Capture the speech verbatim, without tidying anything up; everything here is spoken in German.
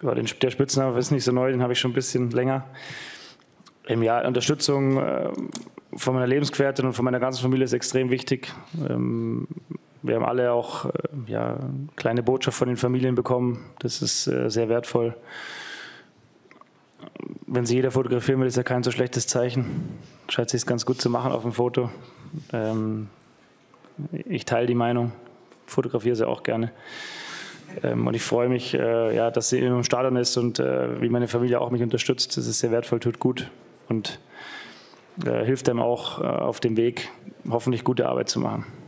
Ja, den, der Spitzname ist nicht so neu, den habe ich schon ein bisschen länger. Ähm, ja, Unterstützung äh, von meiner Lebensgefährtin und von meiner ganzen Familie ist extrem wichtig. Ähm, wir haben alle auch äh, ja, kleine Botschaft von den Familien bekommen. Das ist äh, sehr wertvoll. Wenn sie jeder fotografieren will, ist ja kein so schlechtes Zeichen. Scheint sich ganz gut zu machen auf dem Foto. Ähm, ich teile die Meinung, fotografiere sie auch gerne. Ähm, und ich freue mich, äh, ja, dass sie im Stadion ist und äh, wie meine Familie auch mich unterstützt. Das ist sehr wertvoll, tut gut und äh, hilft einem auch äh, auf dem Weg, hoffentlich gute Arbeit zu machen.